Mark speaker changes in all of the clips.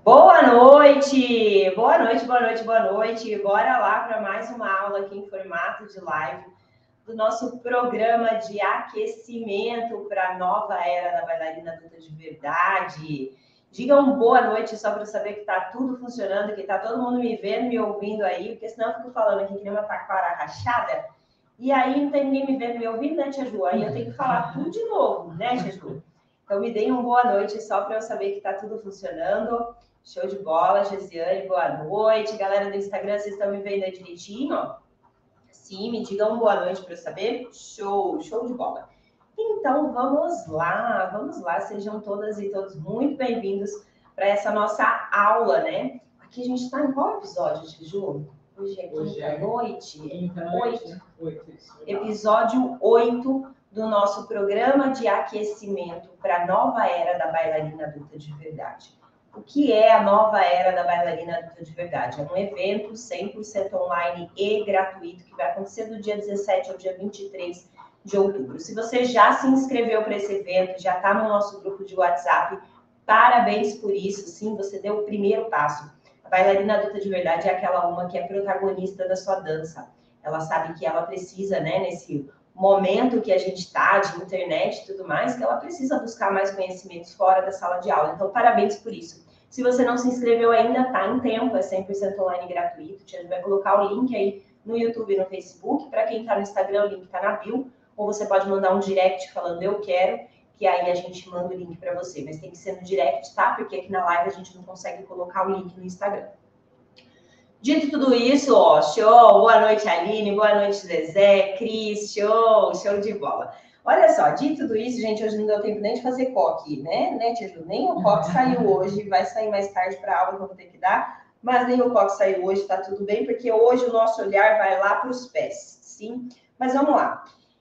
Speaker 1: Boa noite! Boa noite, boa noite, boa noite. Bora lá para mais uma aula aqui em formato de live do nosso programa de aquecimento para a nova era da bailarina adulta de verdade. Digam boa noite só para saber que está tudo funcionando, que está todo mundo me vendo, me ouvindo aí, porque senão eu fico falando aqui que nem uma taquara rachada. E aí não tem ninguém me vendo, me ouvindo, né, Tia Ju? Aí eu tenho que falar tudo de novo, né, Tia Ju? Então me deem uma boa noite só para eu saber que está tudo funcionando. Show de bola, Gesiane, boa noite. Galera do Instagram, vocês estão me vendo aí direitinho? Sim, me digam boa noite para eu saber. Show de bola. Então, vamos lá. Sejam todas e todos muito bem-vindos para essa nossa aula, né? Aqui a gente está em qual episódio, Ju? Hoje é quinta-noite. Episódio 8 do nosso programa de aquecimento para a nova era da bailarina adulta de verdade. O que é a nova era da bailarina adulta de verdade? É um evento 100% online e gratuito que vai acontecer do dia 17 ao dia 23 de outubro. Se você já se inscreveu para esse evento, já está no nosso grupo de WhatsApp, parabéns por isso. Sim, você deu o primeiro passo. A bailarina adulta de verdade é aquela uma que é protagonista da sua dança. Ela sabe que ela precisa, né, nesse momento que a gente está, de internet e tudo mais, que ela precisa buscar mais conhecimentos fora da sala de aula. Então, parabéns por isso. Se você não se inscreveu ainda, tá em tempo, é 100% online gratuito. A gente vai colocar o link aí no YouTube e no Facebook. Para quem está no Instagram, o link está na bio. Ou você pode mandar um direct falando eu quero, que aí a gente manda o link para você. Mas tem que ser no direct, tá? Porque aqui na live a gente não consegue colocar o link no Instagram. Dito tudo isso, ó, show! Boa noite, Aline, boa noite, Zezé, Cris, show de bola. Olha só, dito tudo isso, gente, hoje não deu tempo nem de fazer coque, né, Tia Ju? Nem o coque saiu hoje, vai sair mais tarde para a aula que eu vou ter que dar, mas nem o coque saiu hoje, tá tudo bem, porque hoje o nosso olhar vai lá para os pés, sim? Mas vamos lá.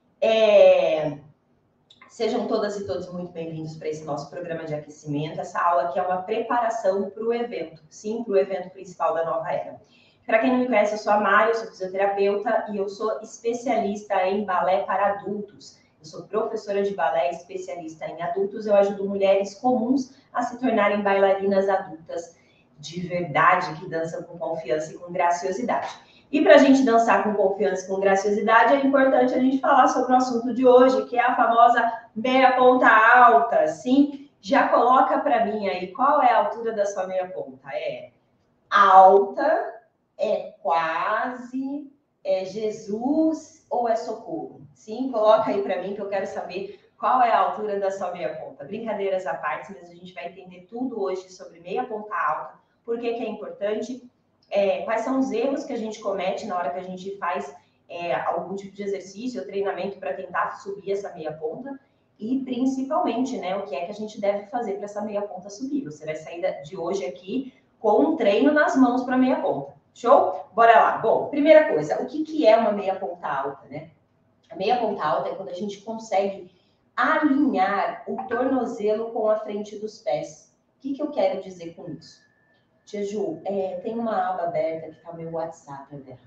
Speaker 1: Sejam todas e todos muito bem-vindos para esse nosso programa de aquecimento. Essa aula aqui é uma preparação para o evento, sim, para o evento principal da nova era. Para quem não me conhece, eu sou a Mari, eu sou fisioterapeuta e eu sou especialista em balé para adultos. Eu sou professora de balé especialista em adultos. Eu ajudo mulheres comuns a se tornarem bailarinas adultas de verdade, que dançam com confiança e com graciosidade. E para a gente dançar com confiança e com graciosidade, é importante a gente falar sobre o assunto de hoje, que é a famosa meia ponta alta. Sim, já coloca para mim aí, qual é a altura da sua meia ponta? É alta, é quase, é Jesus ou é socorro? Sim, coloca aí para mim que eu quero saber qual é a altura da sua meia ponta. Brincadeiras à parte, mas a gente vai entender tudo hoje sobre meia ponta alta, por que é importante, quais são os erros que a gente comete na hora que a gente faz algum tipo de exercício ou treinamento para tentar subir essa meia ponta e principalmente, né, o que é que a gente deve fazer para essa meia ponta subir. Você vai sair de hoje aqui com um treino nas mãos para meia ponta. Show? Bora lá. Bom, primeira coisa, o que é uma meia ponta alta, né? A meia ponta alta é quando a gente consegue alinhar o tornozelo com a frente dos pés. O que eu quero dizer com isso? Tia Ju, tem uma aba aberta que está o meu WhatsApp aberto.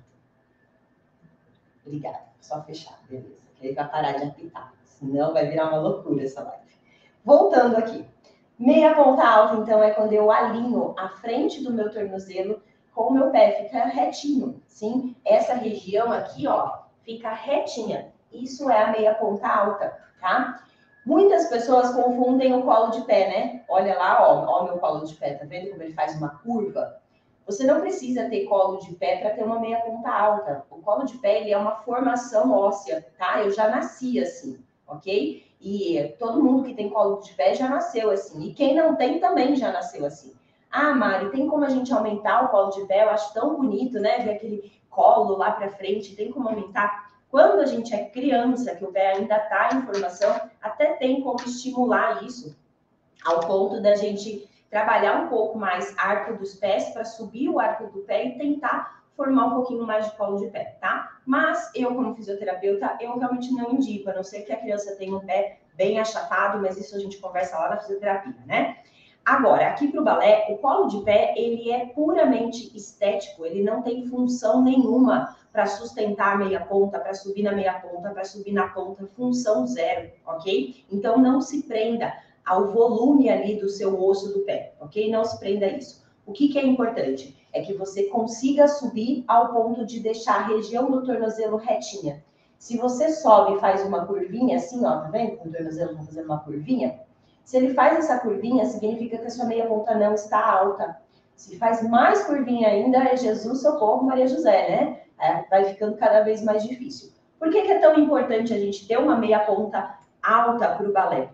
Speaker 1: Obrigada. Só fechar, beleza. Que aí vai parar de apitar. Senão vai virar uma loucura essa live. Voltando aqui. Meia ponta alta, então, é quando eu alinho a frente do meu tornozelo com o meu pé. Fica retinho, sim? Essa região aqui, ó, fica retinha. Isso é a meia ponta alta, tá? Muitas pessoas confundem o colo de pé, né? Olha lá, ó o meu colo de pé, tá vendo como ele faz uma curva? Você não precisa ter colo de pé para ter uma meia ponta alta. O colo de pé, ele é uma formação óssea, tá? Eu já nasci assim, ok? E todo mundo que tem colo de pé já nasceu assim. E quem não tem também já nasceu assim. Ah, Mari, tem como a gente aumentar o colo de pé? Eu acho tão bonito, né? Ver aquele colo lá para frente, tem como aumentar? Quando a gente é criança, que o pé ainda está em formação, até tem como estimular isso, ao ponto da gente trabalhar um pouco mais arco dos pés para subir o arco do pé e tentar formar um pouquinho mais de colo de pé, tá? Mas eu, como fisioterapeuta, eu realmente não indico, a não ser que a criança tenha um pé bem achatado, mas isso a gente conversa lá na fisioterapia, né? Agora, aqui para o balé, o colo de pé, ele é puramente estético, ele não tem função nenhuma para sustentar a meia ponta, para subir na meia ponta, para subir na ponta, função zero, ok? Então, não se prenda ao volume ali do seu osso do pé, ok? Não se prenda a isso. O que é importante? É que você consiga subir ao ponto de deixar a região do tornozelo retinha. Se você sobe e faz uma curvinha assim, ó, tá vendo? O tornozelo tá fazendo uma curvinha. Se ele faz essa curvinha, significa que a sua meia ponta não está alta. Se faz mais curvinha ainda, é Jesus, socorro, Maria José, né? Vai ficando cada vez mais difícil. Por que é tão importante a gente ter uma meia ponta alta para o balé?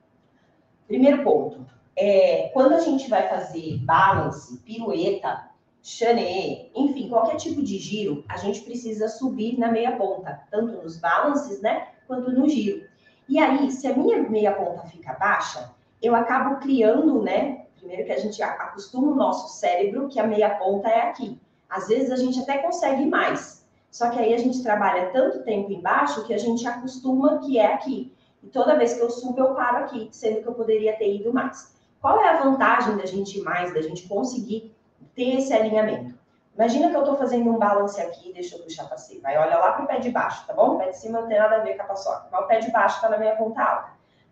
Speaker 1: Primeiro ponto, quando a gente vai fazer balance, pirueta, chané, enfim, qualquer tipo de giro, a gente precisa subir na meia ponta, tanto nos balances, né, quanto no giro. E aí, se a minha meia ponta fica baixa, eu acabo criando, né, primeiro que a gente acostuma o nosso cérebro que a meia ponta é aqui. Às vezes a gente até consegue mais, só que aí a gente trabalha tanto tempo embaixo que a gente acostuma que é aqui. E toda vez que eu subo, eu paro aqui, sendo que eu poderia ter ido mais. Qual é a vantagem da gente ir mais, da gente conseguir ter esse alinhamento? Imagina que eu estou fazendo um balance aqui, deixa eu puxar para cima. Vai, olha lá para o pé de baixo, tá bom? O pé de cima não tem nada a ver com a paçoca, mas o pé de baixo está na minha ponta alta.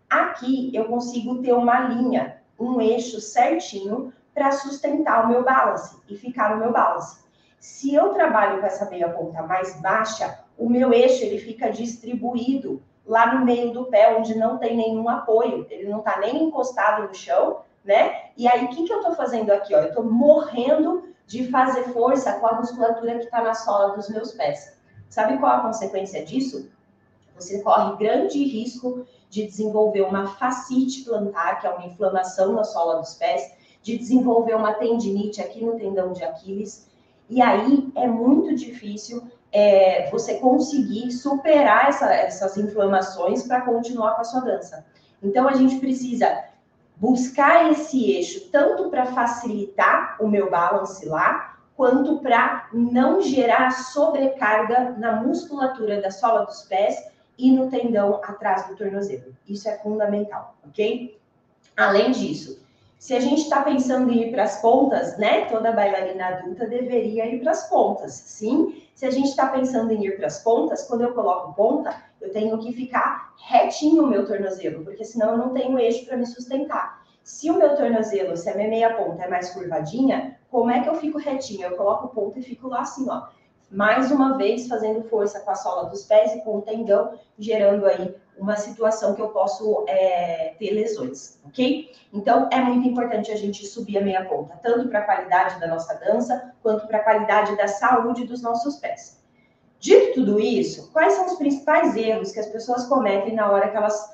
Speaker 1: Aqui eu consigo ter uma linha, um eixo certinho para sustentar o meu balance e ficar no meu balance. Se eu trabalho com essa meia ponta mais baixa, o meu eixo ele fica distribuído lá no meio do pé, onde não tem nenhum apoio, ele não está nem encostado no chão, né? E aí, o que eu estou fazendo aqui? Ó? Eu estou morrendo de fazer força com a musculatura que está na sola dos meus pés. Sabe qual a consequência disso? Você corre grande risco de desenvolver uma fascite plantar, que é uma inflamação na sola dos pés, de desenvolver uma tendinite aqui no tendão de Aquiles. E aí é muito difícil você conseguir superar essas inflamações para continuar com a sua dança. Então, a gente precisa buscar esse eixo tanto para facilitar o meu balance lá, quanto para não gerar sobrecarga na musculatura da sola dos pés e no tendão atrás do tornozelo. Isso é fundamental, ok? Além disso, se a gente está pensando em ir para as pontas, né? Toda bailarina adulta deveria ir para as pontas, sim. Se a gente está pensando em ir para as pontas, quando eu coloco ponta, eu tenho que ficar retinho o meu tornozelo, porque senão eu não tenho eixo para me sustentar. Se o meu tornozelo, se a minha meia ponta é mais curvadinha, como é que eu fico retinho? Eu coloco ponta e fico lá assim, ó. Mais uma vez, fazendo força com a sola dos pés e com o tendão, gerando aí uma situação que eu posso ter lesões, ok? Então, é muito importante a gente subir a meia ponta, tanto para a qualidade da nossa dança, quanto para a qualidade da saúde dos nossos pés. Dito tudo isso, quais são os principais erros que as pessoas cometem na hora que elas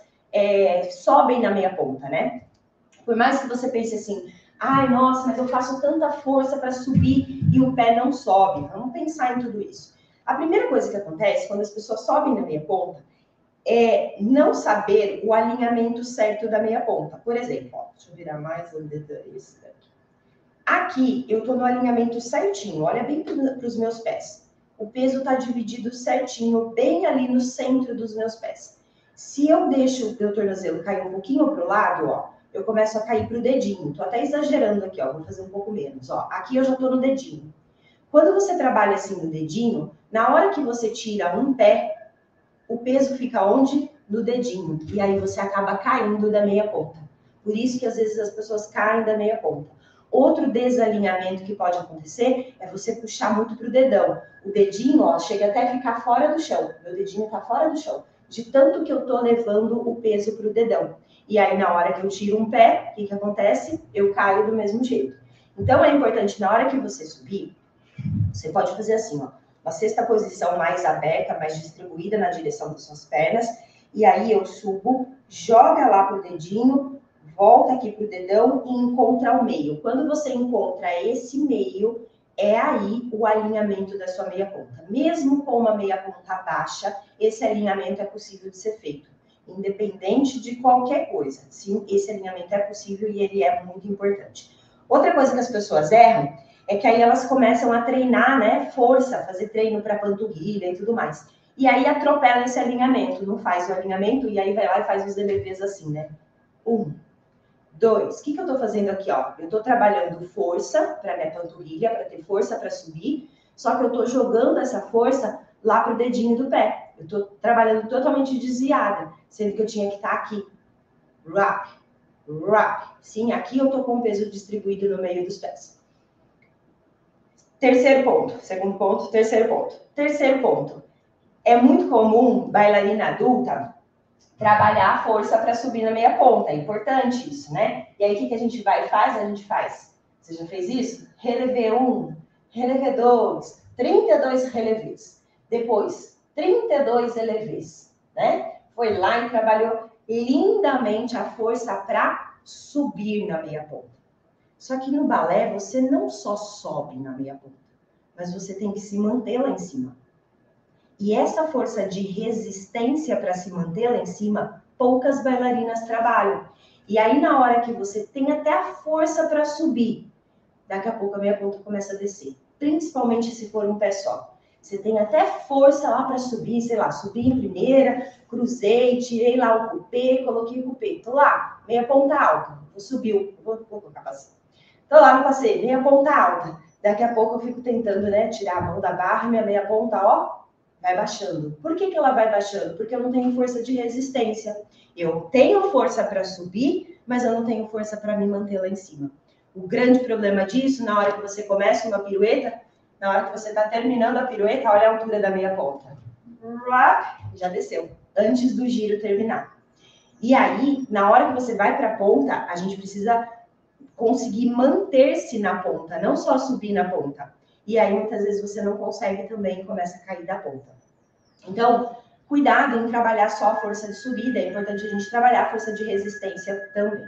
Speaker 1: sobem na meia ponta, né? Por mais que você pense assim, ai, nossa, mas eu faço tanta força para subir e o pé não sobe. Vamos pensar em tudo isso. A primeira coisa que acontece quando as pessoas sobem na meia ponta é não saber o alinhamento certo da meia ponta. Por exemplo, ó, deixa eu virar mais um dedo esse daqui. Aqui eu estou no alinhamento certinho, olha bem para os meus pés. O peso está dividido certinho, bem ali no centro dos meus pés. Se eu deixo o meu tornozelo cair um pouquinho para o lado, ó, eu começo a cair para o dedinho. Estou até exagerando aqui, ó, vou fazer um pouco menos. Ó. Aqui eu já estou no dedinho. Quando você trabalha assim no dedinho, na hora que você tira um pé, o peso fica onde? No dedinho. E aí você acaba caindo da meia ponta. Por isso que às vezes as pessoas caem da meia ponta. Outro desalinhamento que pode acontecer é você puxar muito para o dedão. O dedinho, ó, chega até a ficar fora do chão. Meu dedinho está fora do chão. De tanto que eu estou levando o peso para o dedão. E aí, na hora que eu tiro um pé, o que acontece? Eu caio do mesmo jeito. Então, é importante, na hora que você subir, você pode fazer assim, ó. Uma sexta posição mais aberta, mais distribuída na direção das suas pernas. E aí, eu subo, joga lá pro dedinho, volta aqui pro dedão e encontra o meio. Quando você encontra esse meio, é aí o alinhamento da sua meia ponta. Mesmo com uma meia ponta baixa, esse alinhamento é possível de ser feito. Independente de qualquer coisa. Sim, esse alinhamento é possível e ele é muito importante. Outra coisa que as pessoas erram é que aí elas começam a treinar, né, força, fazer treino para panturrilha e tudo mais. E aí atropela esse alinhamento, não faz o alinhamento e aí vai lá e faz os DBVs assim, né? 1, 2. O que eu estou fazendo aqui, ó? Eu estou trabalhando força para minha panturrilha, para ter força para subir, só que eu estou jogando essa força lá pro dedinho do pé. Eu estou trabalhando totalmente desviada, sendo que eu tinha que estar aqui. Wrap, wrap. Sim, aqui eu estou com o peso distribuído no meio dos pés. Terceiro ponto, segundo ponto, terceiro ponto. Terceiro ponto, é muito comum bailarina adulta trabalhar a força para subir na meia ponta, é importante isso, né? E aí o que a gente vai e faz? A gente faz. Você já fez isso? Relevé 1, relevé 2, 32 relevés. Depois, 32 elevés, né? Foi lá e trabalhou lindamente a força para subir na meia ponta. Só que no balé você não só sobe na meia ponta, mas você tem que se manter lá em cima. E essa força de resistência para se manter lá em cima, poucas bailarinas trabalham. E aí na hora que você tem até a força para subir, daqui a pouco a meia ponta começa a descer. Principalmente se for um pé só. Você tem até força lá para subir, sei lá, subi em primeira, cruzei, tirei lá o cupê, coloquei o cupê. Tô lá, meia ponta alta, subiu, vou colocar passeio. Tô lá no passeio, meia ponta alta. Daqui a pouco eu fico tentando, né, tirar a mão da barra, minha meia ponta, ó, vai baixando. Por que ela vai baixando? Porque eu não tenho força de resistência. Eu tenho força para subir, mas eu não tenho força para me manter lá em cima. O grande problema disso, na hora que você começa uma pirueta, na hora que você está terminando a pirueta, olha a altura da meia ponta. Já desceu, antes do giro terminar. E aí, na hora que você vai para a ponta, a gente precisa conseguir manter-se na ponta, não só subir na ponta. E aí, muitas vezes, você não consegue também e começa a cair da ponta. Então, cuidado em trabalhar só a força de subida, é importante a gente trabalhar a força de resistência também.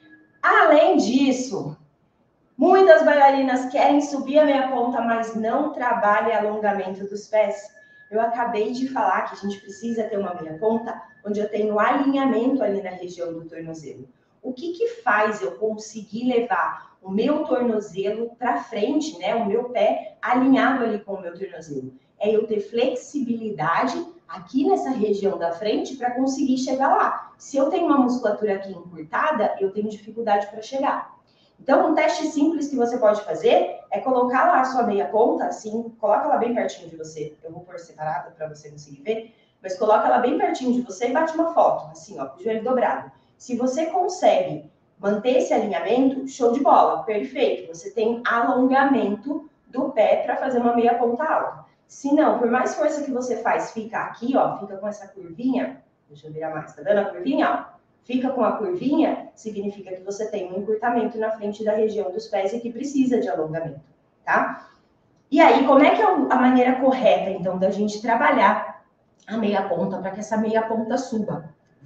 Speaker 1: Além disso, muitas bailarinas querem subir a meia ponta, mas não trabalham alongamento dos pés. Eu acabei de falar que a gente precisa ter uma meia ponta onde eu tenho alinhamento ali na região do tornozelo. O que faz eu conseguir levar o meu tornozelo para frente, né? O meu pé alinhado ali com o meu tornozelo? É eu ter flexibilidade aqui nessa região da frente para conseguir chegar lá. Se eu tenho uma musculatura aqui encurtada, eu tenho dificuldade para chegar. Então, um teste simples que você pode fazer é colocar lá a sua meia ponta, assim, coloca ela bem pertinho de você. Eu vou pôr separada para você conseguir ver, mas coloca ela bem pertinho de você e bate uma foto, assim, ó, com o joelho dobrado. Se você consegue manter esse alinhamento, show de bola, perfeito. Você tem alongamento do pé para fazer uma meia ponta alta. Se não, por mais força que você faz, fica aqui, ó, fica com essa curvinha. Deixa eu virar mais, tá vendo a curvinha, ó? Fica com a curvinha, significa que você tem um encurtamento na frente da região dos pés e que precisa de alongamento, tá? E aí, como é que é a maneira correta, então, da gente trabalhar a meia ponta para que essa meia ponta suba?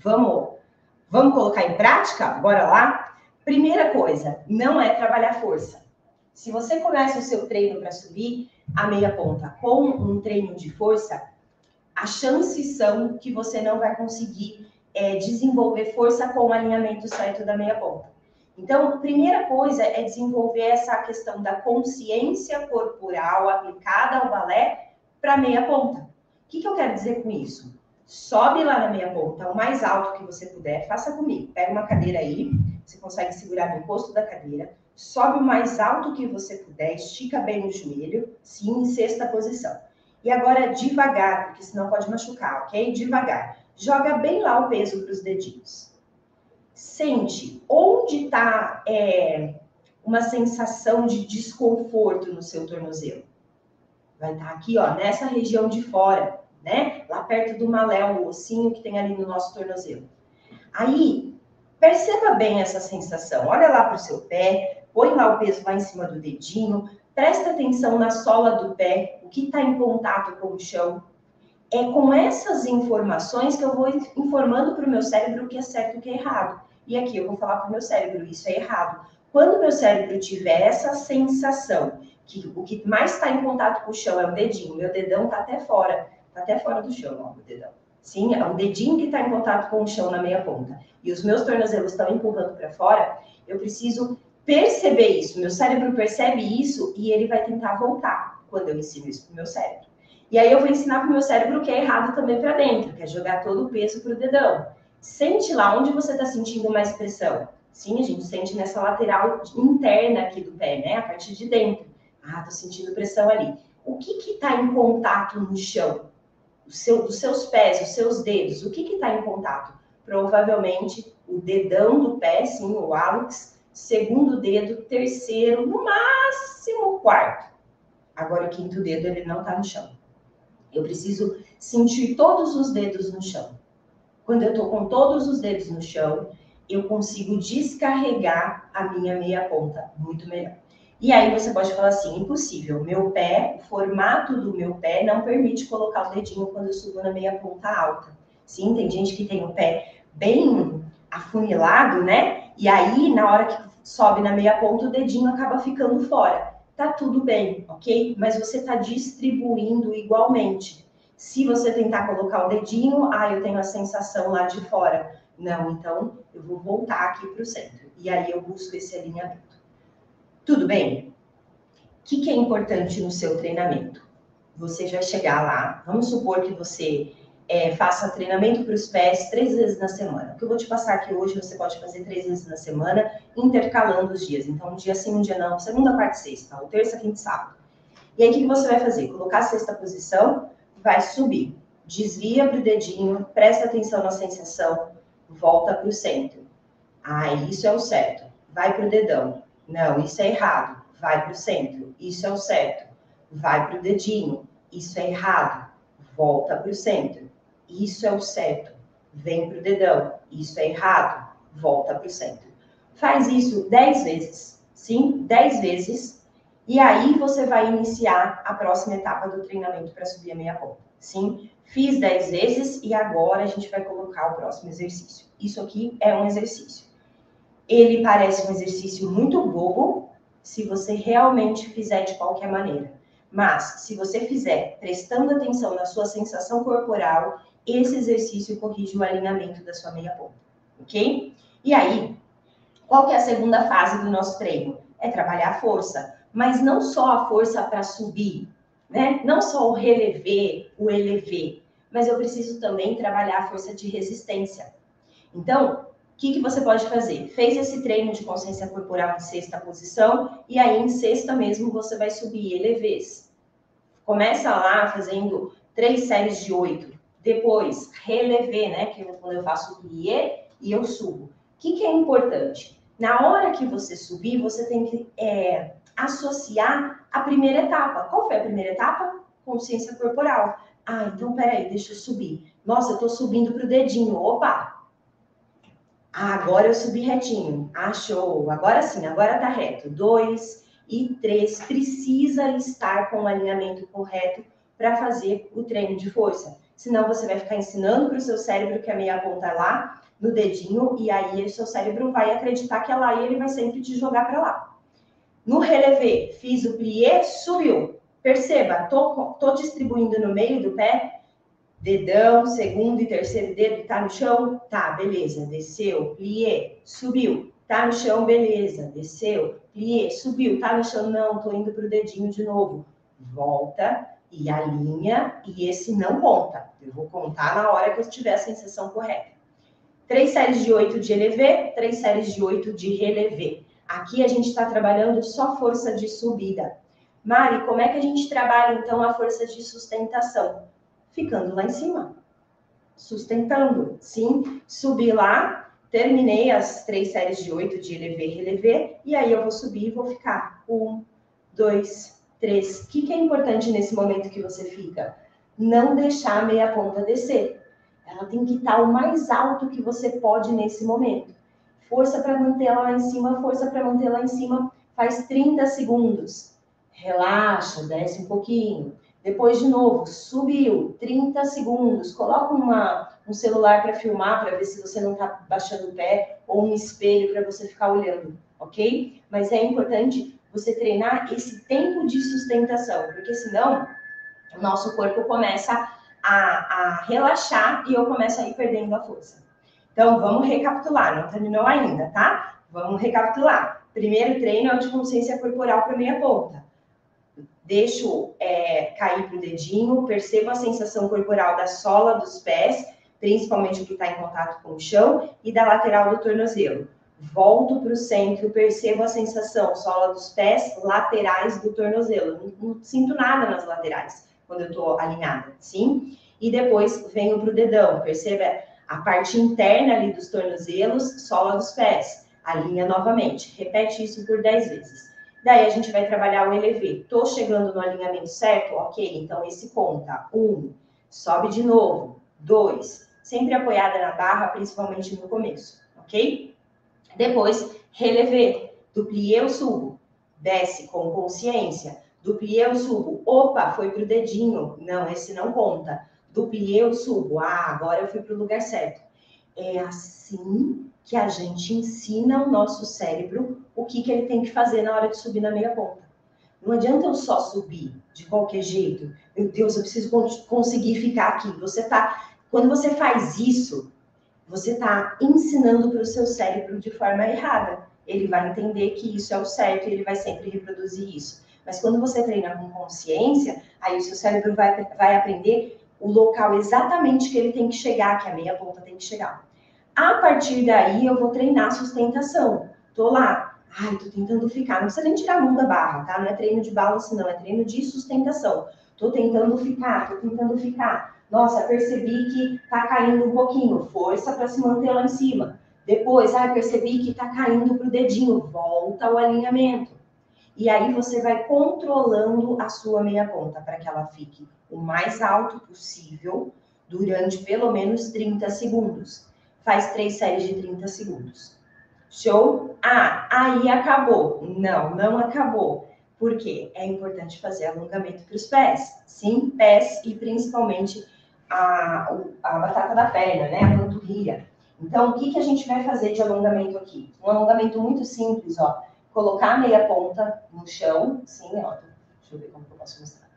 Speaker 1: Vamos colocar em prática? Bora lá? Primeira coisa, não é trabalhar força. Se você começa o seu treino para subir a meia ponta com um treino de força, as chances são que você não vai conseguir desenvolver força com o alinhamento certo da meia ponta. Então, a primeira coisa é desenvolver essa questão da consciência corporal aplicada ao balé para a meia ponta. O que eu quero dizer com isso? Sobe lá na meia ponta, o mais alto que você puder, faça comigo. Pega uma cadeira aí, você consegue segurar no encosto da cadeira, sobe o mais alto que você puder, estica bem o joelho, sim, em sexta posição. E agora devagar, porque senão pode machucar, ok? Devagar. Joga bem lá o peso para os dedinhos. Sente onde está uma sensação de desconforto no seu tornozelo. Vai estar aqui, ó, nessa região de fora, né? Lá perto do maléu, o ossinho que tem ali no nosso tornozelo. Aí, perceba bem essa sensação. Olha lá para o seu pé, põe lá o peso lá em cima do dedinho, presta atenção na sola do pé, o que está em contato com o chão. É com essas informações que eu vou informando para o meu cérebro o que é certo e o que é errado. E aqui eu vou falar para o meu cérebro, isso é errado. Quando o meu cérebro tiver essa sensação que o que mais está em contato com o chão é o dedinho, meu dedão está até fora do chão, ó, meu dedão. Sim, é o dedinho que está em contato com o chão na meia ponta. E os meus tornozelos estão empurrando para fora, eu preciso perceber isso. Meu cérebro percebe isso e ele vai tentar voltar quando eu ensino isso para o meu cérebro. E aí eu vou ensinar para o meu cérebro o que é errado também para dentro, que é jogar todo o peso para o dedão. Sente lá onde você está sentindo mais pressão. Sim, a gente sente nessa lateral interna aqui do pé, né? A partir de dentro. Ah, tô sentindo pressão ali. O que está em contato no chão? Os seus pés, os seus dedos, o que está em contato? Provavelmente o dedão do pé, sim, o hálux, segundo dedo, terceiro, no máximo quarto. Agora o quinto dedo, ele não tá no chão. Eu preciso sentir todos os dedos no chão. Quando eu tô com todos os dedos no chão, eu consigo descarregar a minha meia ponta muito melhor. E aí você pode falar assim, impossível, meu pé, o formato do meu pé não permite colocar o dedinho quando eu subo na meia ponta alta. Sim, tem gente que tem o pé bem afunilado, né? E aí, na hora que sobe na meia ponta, o dedinho acaba ficando fora. Tá tudo bem, ok? Mas você tá distribuindo igualmente. Se você tentar colocar o dedinho, eu tenho a sensação lá de fora. Não, então eu vou voltar aqui para o centro. E aí eu busco esse alinhamento. Tudo bem? O que é importante no seu treinamento? Você vai chegar lá, vamos supor que você faça treinamento para os pés 3 vezes na semana. O que eu vou te passar aqui hoje, você pode fazer 3 vezes na semana, intercalando os dias. Então, um dia sim, um dia não, segunda, quarta e sexta, ou terça, quinta e sábado. E aí, o que você vai fazer? Colocar a sexta posição, vai subir, desvia para o dedinho, presta atenção na sensação, volta para o centro. Isso é o certo. Vai para o dedão. Não, isso é errado. Vai para o centro. Isso é o certo. Vai para o dedinho. Isso é errado. Volta para o centro. Isso é o certo. Vem para o dedão. Isso é errado. Volta para o centro. Faz isso 10 vezes. Sim, 10 vezes. E aí você vai iniciar a próxima etapa do treinamento para subir a meia ponta. Sim, fiz 10 vezes e agora a gente vai colocar o próximo exercício. Isso aqui é um exercício. Ele parece um exercício muito bobo se você realmente fizer de qualquer maneira. Mas, se você fizer prestando atenção na sua sensação corporal, esse exercício corrige o alinhamento da sua meia ponta, ok? E aí, qual que é a segunda fase do nosso treino? É trabalhar a força, mas não só a força para subir, né? Não só o relevé, o elevé, mas eu preciso também trabalhar a força de resistência. Então, o que você pode fazer? Fez esse treino de consciência corporal em sexta posição, e aí em sexta mesmo você vai subir elevês. Começa lá fazendo 3 séries de 8. Depois, relevé, né? Que é quando eu faço plié e eu subo. O que é importante? Na hora que você subir, você tem que associar a primeira etapa. Qual foi a primeira etapa? Consciência corporal. Então peraí, deixa eu subir. Nossa, eu tô subindo pro dedinho. Opa! Agora eu subi retinho. Show! Agora sim, agora tá reto. 2 e 3. Precisa estar com o alinhamento correto para fazer o treino de força. Senão você vai ficar ensinando para o seu cérebro que a meia ponta é lá no dedinho, e aí o seu cérebro vai acreditar que é lá e ele vai sempre te jogar para lá. No relevé, fiz o plié, subiu. Perceba, tô distribuindo no meio do pé, dedão, segundo e terceiro dedo, tá no chão? Tá, beleza, desceu, plié, subiu. Tá no chão, beleza, desceu, plié, subiu. Tá no chão, não, tô indo pro dedinho de novo. Volta e alinha, e esse não conta. Eu vou contar na hora que eu tiver a sensação correta. 3 séries de 8 de elevé, 3 séries de 8 de relevé. Aqui a gente está trabalhando só força de subida. Mari, como é que a gente trabalha, então, a força de sustentação? Ficando lá em cima. Sustentando, sim. Subi lá, terminei as 3 séries de 8 de elevé, relevé, e aí eu vou subir e vou ficar. 1, 2, 3. O que é importante nesse momento que você fica? Não deixar a meia ponta descer. Ela tem que estar o mais alto que você pode nesse momento. Força para manter ela lá em cima, força para manter lá em cima. Faz 30 segundos. Relaxa, desce um pouquinho. Depois de novo, subiu, 30 segundos. Coloca um celular para filmar, para ver se você não está baixando o pé, ou um espelho para você ficar olhando, ok? Mas é importante você treinar esse tempo de sustentação, porque senão o nosso corpo começa a relaxar e eu começo a ir perdendo a força. Então, vamos recapitular, não terminou ainda, tá? Vamos recapitular. Primeiro treino é o de consciência corporal para meia ponta. Deixo cair pro dedinho, percebo a sensação corporal da sola dos pés, principalmente o que está em contato com o chão, e da lateral do tornozelo. Volto para o centro, percebo a sensação, sola dos pés, laterais do tornozelo. Não sinto nada nas laterais quando eu estou alinhada, sim? E depois venho para o dedão, perceba a parte interna ali dos tornozelos, sola dos pés. Alinha novamente, repete isso por 10 vezes. Daí a gente vai trabalhar o elevê. Tô chegando no alinhamento certo? Ok, então esse conta. 1, sobe de novo. 2, sempre apoiada na barra, principalmente no começo, ok? Depois, relevê. Do plié eu subo. Desce com consciência. Do plié eu subo. Opa, foi pro dedinho. Não, esse não conta. Do plié eu subo. Ah, agora eu fui pro lugar certo. É assim que a gente ensina o nosso cérebro o que ele tem que fazer na hora de subir na meia ponta. Não adianta eu só subir de qualquer jeito. Meu Deus, eu preciso conseguir ficar aqui. Quando você faz isso, você está ensinando para o seu cérebro de forma errada. Ele vai entender que isso é o certo e ele vai sempre reproduzir isso. Mas quando você treina com consciência, aí o seu cérebro vai aprender o local exatamente que ele tem que chegar, que a meia ponta tem que chegar. A partir daí, eu vou treinar a sustentação. Tô lá, tô tentando ficar. Não precisa nem tirar a mão da barra, tá? Não é treino de balance, não. É treino de sustentação. Tô tentando ficar. Nossa, percebi que tá caindo um pouquinho. Força para se manter lá em cima. Depois, percebi que tá caindo pro dedinho. Volta ao alinhamento. E aí você vai controlando a sua meia ponta para que ela fique o mais alto possível durante pelo menos 30 segundos. Faz 3 séries de 30 segundos. Show? Aí acabou. Não acabou. Por quê? É importante fazer alongamento para os pés. Sim, pés e principalmente a batata da perna, né? A panturrilha. Então, o que a gente vai fazer de alongamento aqui? Um alongamento muito simples, ó. Colocar a meia ponta no chão, sim, ó. Deixa eu ver como que eu posso mostrar.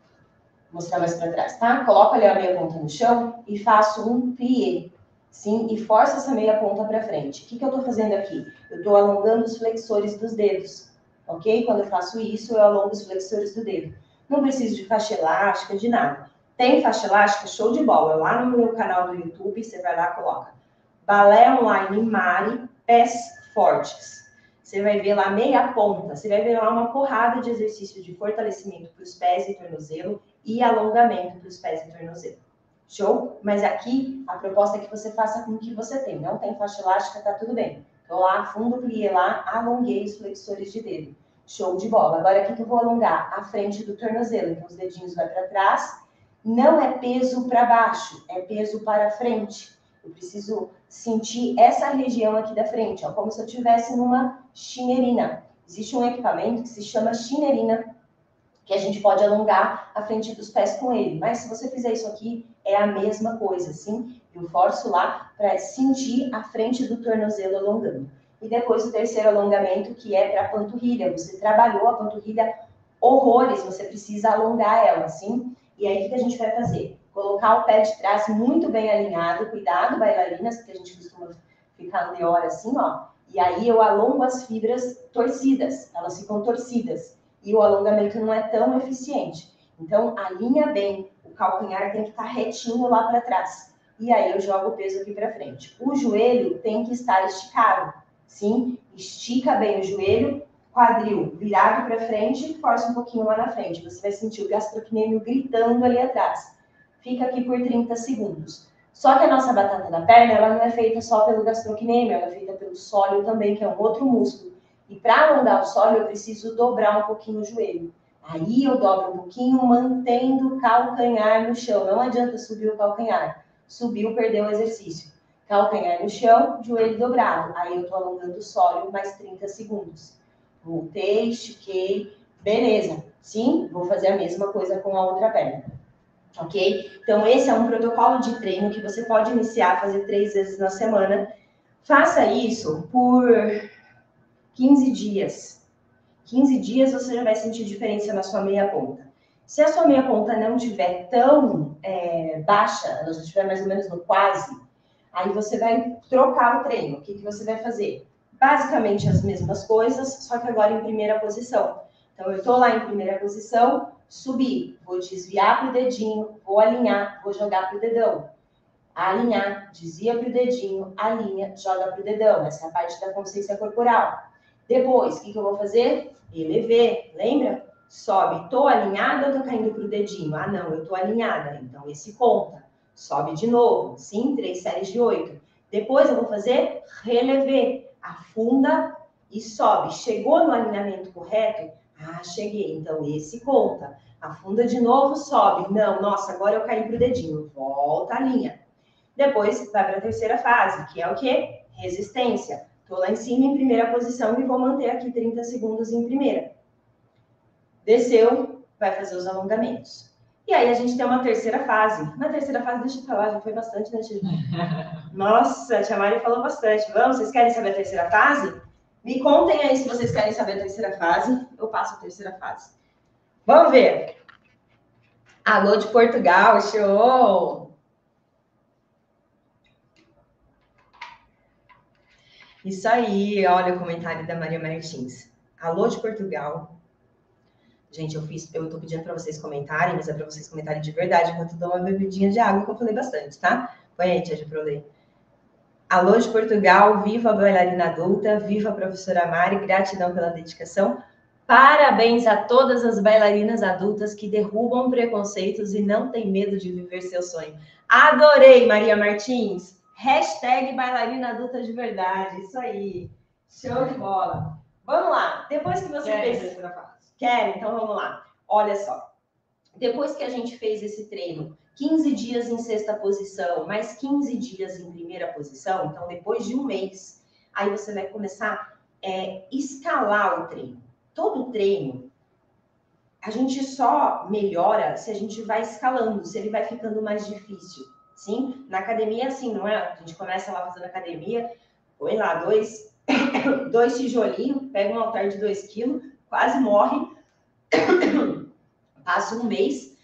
Speaker 1: Mostrar mais para trás, tá? Coloco ali a meia ponta no chão e faço um plié, sim? E forço essa meia ponta para frente. O que eu tô fazendo aqui? Eu tô alongando os flexores dos dedos, ok? Quando eu faço isso, eu alongo os flexores do dedo. Não preciso de faixa elástica, de nada. Tem faixa elástica? Show de bola. Lá no meu canal do YouTube, você vai lá e coloca Balé Online Mari Pés Fortes. Você vai ver lá meia ponta, você vai ver lá uma porrada de exercício de fortalecimento para os pés e tornozelo e alongamento para os pés e tornozelo. Show? Mas aqui, a proposta é que você faça com o que você tem. Não tem faixa elástica, tá tudo bem. Tô lá, fundo plié lá, alonguei os flexores de dedo. Show de bola. Agora, o que eu vou alongar? A frente do tornozelo. Então, os dedinhos vai para trás. Não é peso para baixo, é peso para frente. Eu preciso sentir essa região aqui da frente, ó, como se eu estivesse numa chinelina. Existe um equipamento que se chama chinelina, que a gente pode alongar a frente dos pés com ele. Mas se você fizer isso aqui, é a mesma coisa, sim? Eu forço lá para sentir a frente do tornozelo alongando. E depois o terceiro alongamento, que é para a panturrilha. Você trabalhou a panturrilha horrores, você precisa alongar ela, sim? E aí, o que a gente vai fazer? Colocar o pé de trás muito bem alinhado. Cuidado, bailarinas, porque a gente costuma ficar de hora assim, ó. E aí eu alongo as fibras torcidas, elas ficam torcidas. E o alongamento não é tão eficiente. Então, alinha bem. O calcanhar tem que estar retinho lá para trás. E aí eu jogo o peso aqui para frente. O joelho tem que estar esticado. Sim, estica bem o joelho, quadril virado para frente, força um pouquinho lá na frente. Você vai sentir o gastrocnêmio gritando ali atrás. Fica aqui por 30 segundos. Só que a nossa batata da perna, ela não é feita só pelo gastrocnêmio, ela é feita pelo sólio também, que é um outro músculo. E para alongar o sólio, eu preciso dobrar um pouquinho o joelho. Aí eu dobro um pouquinho, mantendo o calcanhar no chão. Não adianta subir o calcanhar. Subiu, perdeu o exercício. Calcanhar no chão, joelho dobrado. Aí eu estou alongando o sólio mais 30 segundos. Voltei, estiquei, beleza. Sim, vou fazer a mesma coisa com a outra perna. Ok? Então, esse é um protocolo de treino que você pode iniciar a fazer 3 vezes na semana. Faça isso por 15 dias. 15 dias você já vai sentir diferença na sua meia ponta. Se a sua meia ponta não estiver tão baixa, ela já estiver mais ou menos no quase, aí você vai trocar o treino. O que você vai fazer? Basicamente as mesmas coisas, só que agora em primeira posição. Então, eu estou lá em primeira posição, subi, vou desviar para o dedinho, vou alinhar, vou jogar para o dedão. Alinhar, desvia para o dedinho, alinha, joga para o dedão. Essa é a parte da consciência corporal. Depois, o que eu vou fazer? Elevê, lembra? Sobe, estou alinhada ou estou caindo para o dedinho? Ah, não, eu estou alinhada, então esse conta. Sobe de novo, sim, 3 séries de 8. Depois eu vou fazer relevê, afunda e sobe. Chegou no alinhamento correto? Ah, cheguei. Então, esse conta. Afunda de novo, sobe. Não, nossa, agora eu caí pro dedinho. Volta a linha. Depois, vai para a terceira fase, que é o quê? Resistência. Estou lá em cima em primeira posição e vou manter aqui 30 segundos em primeira. Desceu, vai fazer os alongamentos. E aí a gente tem uma terceira fase. Na terceira fase, deixa eu falar, já foi bastante, né, Tia? Nossa, a Tia Mari falou bastante. Vamos, vocês querem saber a terceira fase? Me contem aí se vocês querem saber a terceira fase. Eu passo a terceira fase. Vamos ver. Alô de Portugal, show! Isso aí, olha o comentário da Maria Martins. Alô de Portugal. Gente, eu tô pedindo para vocês comentarem, mas é para vocês comentarem de verdade, enquanto eu dou uma bebidinha de água, que eu falei bastante, tá? Põe aí, Tia Ju, pra eu ler. Alô de Portugal, viva a bailarina adulta, viva a professora Mari, gratidão pela dedicação. Parabéns a todas as bailarinas adultas que derrubam preconceitos e não têm medo de viver seu sonho. Adorei, Maria Martins. Hashtag bailarina adulta de verdade. Isso aí. Show de bola. Vamos lá. Depois que você fez... Quer? Então vamos lá. Olha só. Depois que a gente fez esse treino, 15 dias em sexta posição, mais 15 dias em primeira posição, então depois de um mês, aí você vai começar a escalar o treino. Todo treino, a gente só melhora se a gente vai escalando, se ele vai ficando mais difícil, sim? Na academia é assim, não é? A gente começa lá fazendo academia, põe lá dois tijolinhos, pega um halter de 2 quilos, quase morre, passa um mês,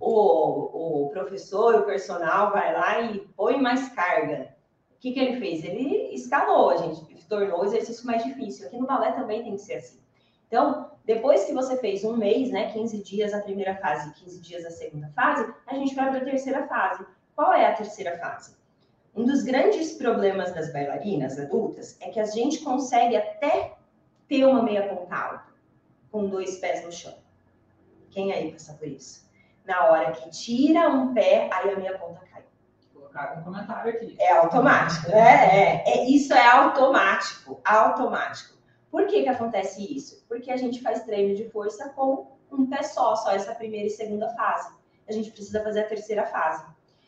Speaker 1: o professor, o personal vai lá e põe mais carga. O que ele fez? Ele escalou, a gente tornou o exercício mais difícil. Aqui no balé também tem que ser assim. Então, depois que você fez um mês, né, 15 dias a primeira fase, 15 dias a segunda fase, a gente vai para a terceira fase. Qual é a terceira fase? Um dos grandes problemas das bailarinas adultas é que a gente consegue até ter uma meia ponta alta, com 2 pés no chão. Quem aí passa por isso? Na hora que tira um pé, aí a meia ponta cai.
Speaker 2: Vou colocar um comentário aqui.
Speaker 1: É automático, né? Isso é automático, automático. Por que acontece isso? Porque a gente faz treino de força com um pé só essa primeira e segunda fase. A gente precisa fazer a terceira fase.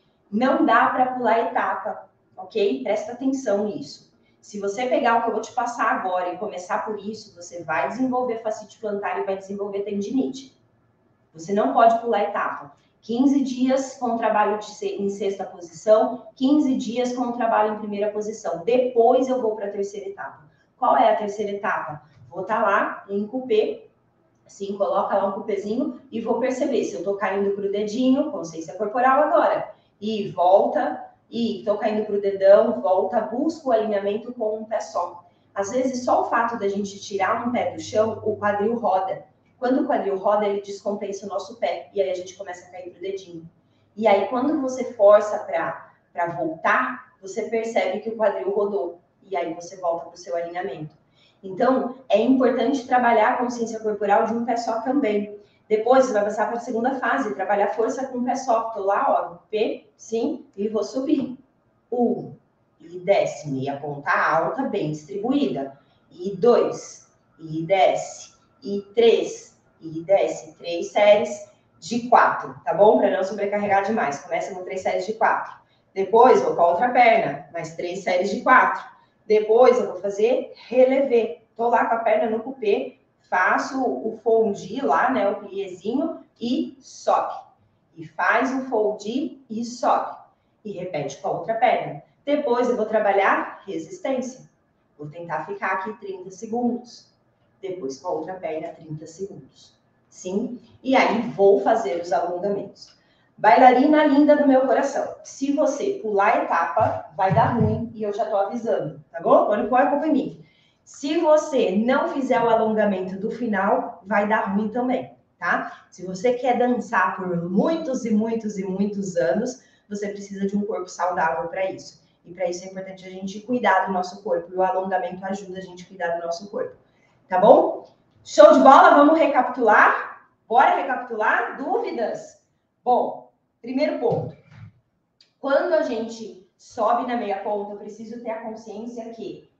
Speaker 1: Não dá para pular etapa, ok? Presta atenção nisso. Se você pegar o que eu vou te passar agora e começar por isso, você vai desenvolver fascite plantar e vai desenvolver tendinite. Você não pode pular etapa. 15 dias com trabalho em sexta posição, 15 dias com trabalho em primeira posição. Depois eu vou para a terceira etapa. Qual é a terceira etapa? Vou estar lá em cupê, assim, coloca lá um cupêzinho e vou perceber se eu estou caindo para o dedinho, consciência corporal agora. E volta, e estou caindo para o dedão, volta, busco o alinhamento com um pé só. Às vezes, só o fato da gente tirar um pé do chão, o quadril roda. Quando o quadril roda, ele descompensa o nosso pé. E aí a gente começa a cair pro dedinho. E aí, quando você força para voltar, você percebe que o quadril rodou. E aí você volta pro seu alinhamento. Então, é importante trabalhar a consciência corporal de um pé só também. Depois, você vai passar para a segunda fase, trabalhar força com um pé só. Estou lá, ó, pé, sim, e vou subir. 1, e desce, meia ponta alta, bem distribuída. E 2, e desce. E 3, e desce 3 séries de 4, tá bom? Para não sobrecarregar demais. Começa com 3 séries de 4. Depois, vou com a outra perna, mais 3 séries de 4. Depois, eu vou fazer relevé. Tô lá com a perna no cupê, faço o fondi lá, né, o pliézinho, e sobe. E faz o fondi e sobe. E repete com a outra perna. Depois, eu vou trabalhar resistência. Vou tentar ficar aqui 30 segundos. Depois com a outra perna, 30 segundos. Sim? E aí vou fazer os alongamentos. Bailarina linda do meu coração. Se você pular a etapa, vai dar ruim e eu já tô avisando, tá bom? Não põe a culpa em mim. Se você não fizer o alongamento do final, vai dar ruim também, tá? Se você quer dançar por muitos e muitos e muitos anos, você precisa de um corpo saudável para isso. E para isso é importante a gente cuidar do nosso corpo. E o alongamento ajuda a gente a cuidar do nosso corpo. Tá bom? Show de bola? Vamos recapitular? Bora recapitular? Dúvidas? Bom, primeiro ponto. Quando a gente sobe na meia ponta, eu preciso ter a consciência que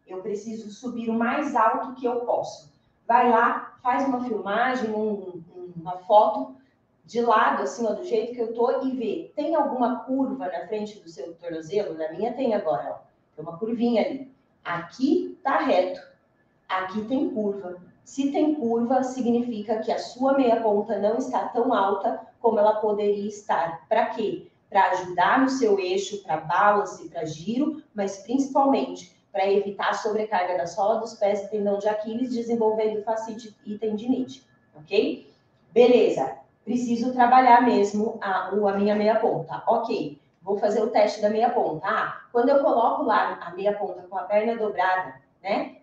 Speaker 1: Eu preciso subir o mais alto que eu posso. Vai lá, faz uma filmagem, uma foto de lado, assim, ó, do jeito que eu tô e vê. Tem alguma curva na frente do seu tornozelo? Na minha tem agora, ó. Tem uma curvinha ali. Aqui tá reto. Aqui tem curva. Se tem curva, significa que a sua meia ponta não está tão alta como ela poderia estar. Para quê? Para ajudar no seu eixo, para balance, para giro, mas principalmente para evitar a sobrecarga da sola dos pés e tendão de Aquiles, desenvolvendo fascite e tendinite, ok? Beleza, preciso trabalhar mesmo a minha meia ponta. Ok, vou fazer o teste da meia ponta. Quando eu coloco lá a meia ponta com a perna dobrada, né?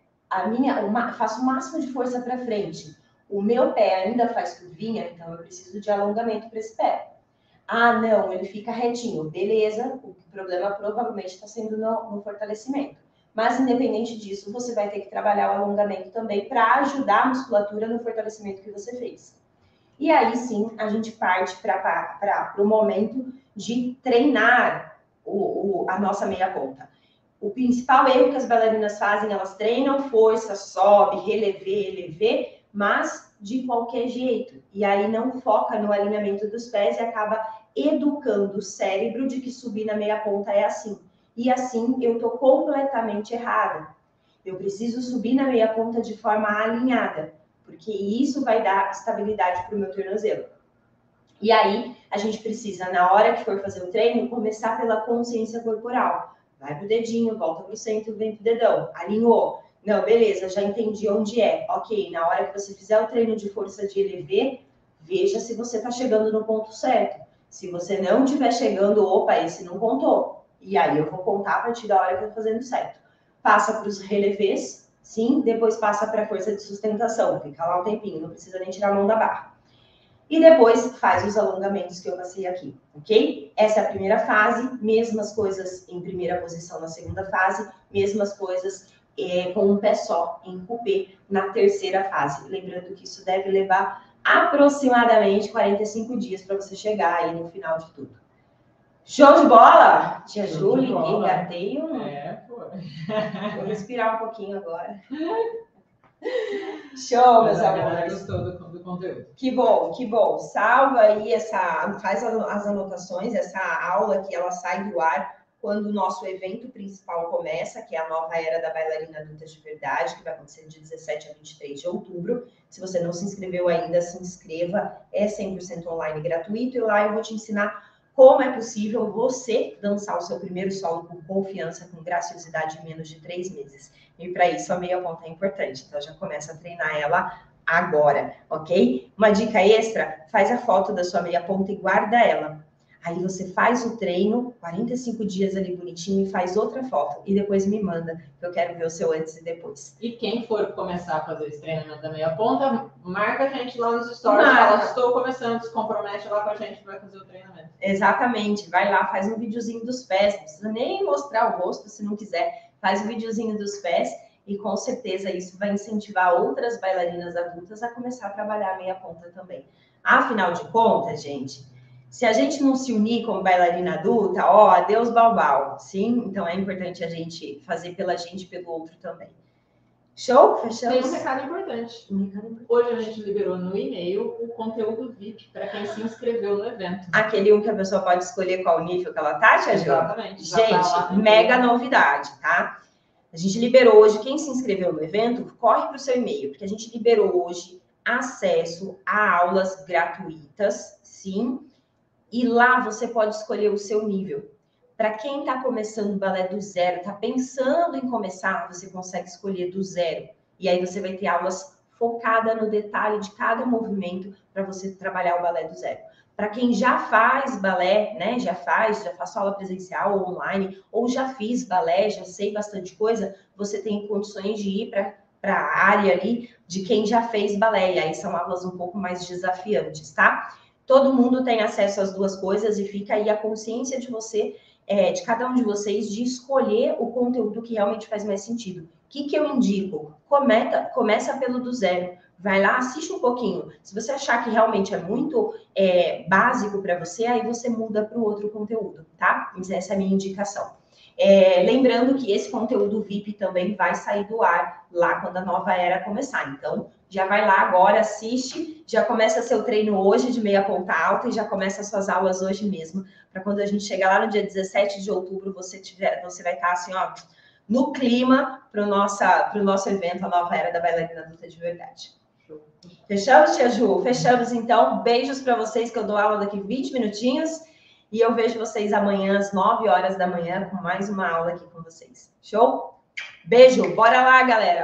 Speaker 1: Faço o máximo de força para frente. O meu pé ainda faz curvinha, então eu preciso de alongamento para esse pé. Não, ele fica retinho. Beleza, o problema provavelmente está sendo no fortalecimento. Mas, independente disso, você vai ter que trabalhar o alongamento também para ajudar a musculatura no fortalecimento que você fez. E aí, sim, a gente parte para o momento de treinar a nossa meia ponta. O principal erro que as bailarinas fazem, elas treinam força, sobe, relevé, mas de qualquer jeito. E aí não foca no alinhamento dos pés e acaba educando o cérebro de que subir na meia ponta é assim. E assim eu tô completamente errada. Eu preciso subir na meia ponta de forma alinhada, porque isso vai dar estabilidade para o meu tornozelo. E aí a gente precisa, na hora que for fazer o treino, começar pela consciência corporal. Vai pro dedinho, volta pro centro, vem pro dedão. Alinhou. Não, beleza, já entendi onde é. Ok, na hora que você fizer o treino de força de relevé, veja se você tá chegando no ponto certo. Se você não estiver chegando, opa, esse não contou. E aí eu vou contar a partir da hora que eu tô fazendo certo. Passa para os relevés, sim, depois passa para a força de sustentação. Fica lá um tempinho, não precisa nem tirar a mão da barra. E depois faz os alongamentos que eu passei aqui, ok? Essa é a primeira fase, mesmas coisas em primeira posição na segunda fase, mesmas coisas com um pé só, em coupé, na terceira fase. Lembrando que isso deve levar aproximadamente 45 dias para você chegar aí no final de tudo. Show de bola? Tia Júlia, engatei um...
Speaker 2: pô.
Speaker 1: Vou respirar um pouquinho agora. Show, meus amores.
Speaker 2: A galera gostou do conteúdo.
Speaker 1: Que bom, que bom. Salva aí faz as anotações, essa aula que ela sai do ar quando o nosso evento principal começa, que é a nova era da bailarina adulta de verdade, que vai acontecer de 17 a 23 de outubro. Se você não se inscreveu ainda, se inscreva. É 100% online gratuito e lá eu vou te ensinar como é possível você dançar o seu primeiro solo com confiança, com graciosidade em menos de 3 meses. E para isso a meia ponta é importante, então já começa a treinar ela agora, ok? Uma dica extra, faz a foto da sua meia ponta e guarda ela. Aí você faz o treino, 45 dias ali bonitinho, e faz outra foto. E depois me manda, que eu quero ver o seu antes e depois.
Speaker 2: E quem for começar a fazer esse treinamento da meia ponta, marca a gente lá nos stories, fala, estou começando, se compromete lá com a gente, vai fazer o treinamento.
Speaker 1: Exatamente, vai lá, faz um videozinho dos pés, não precisa nem mostrar o rosto se não quiser, faz um videozinho dos pés e com certeza isso vai incentivar outras bailarinas adultas a começar a trabalhar a meia ponta também. Afinal de contas, gente, se a gente não se unir como bailarina adulta, adeus balbal, sim? Então é importante a gente fazer pela gente e pelo outro também. Show? Fechamos?
Speaker 2: Tem um recado importante. Hoje a gente liberou no e-mail o conteúdo VIP para quem se inscreveu no evento.
Speaker 1: Aquele que a pessoa pode escolher qual nível que ela tá, Tia Ju?
Speaker 2: Exatamente.
Speaker 1: Gente, mega novidade, tá? A gente liberou hoje, quem se inscreveu no evento, corre para o seu e-mail, porque a gente liberou hoje acesso a aulas gratuitas, sim, e lá você pode escolher o seu nível. Para quem está começando balé do zero, está pensando em começar, você consegue escolher do zero. E aí você vai ter aulas focadas no detalhe de cada movimento para você trabalhar o balé do zero. Para quem já faz balé, né, já faz aula presencial ou online, ou já fiz balé, já sei bastante coisa, você tem condições de ir para a área ali de quem já fez balé. E aí são aulas um pouco mais desafiantes, tá? Todo mundo tem acesso às duas coisas e fica aí a consciência de você, de cada um de vocês, de escolher o conteúdo que realmente faz mais sentido. O que eu indico? Começa pelo do zero. Vai lá, assiste um pouquinho. Se você achar que realmente é muito básico para você, aí você muda para o outro conteúdo, tá? Mas essa é a minha indicação. Lembrando que esse conteúdo VIP também vai sair do ar lá quando a nova era começar. Então, já vai lá agora, assiste, já começa seu treino hoje de meia ponta alta e já começa as suas aulas hoje mesmo, para quando a gente chegar lá no dia 17 de outubro, você vai estar assim, ó, no clima para o nosso evento, a nova era da bailarina adulta de verdade. Fechamos, tia Ju? Fechamos, então. Beijos para vocês, que eu dou aula daqui 20 minutinhos. E eu vejo vocês amanhã, às 9 horas da manhã, com mais uma aula aqui com vocês. Show? Beijo, bora lá, galera!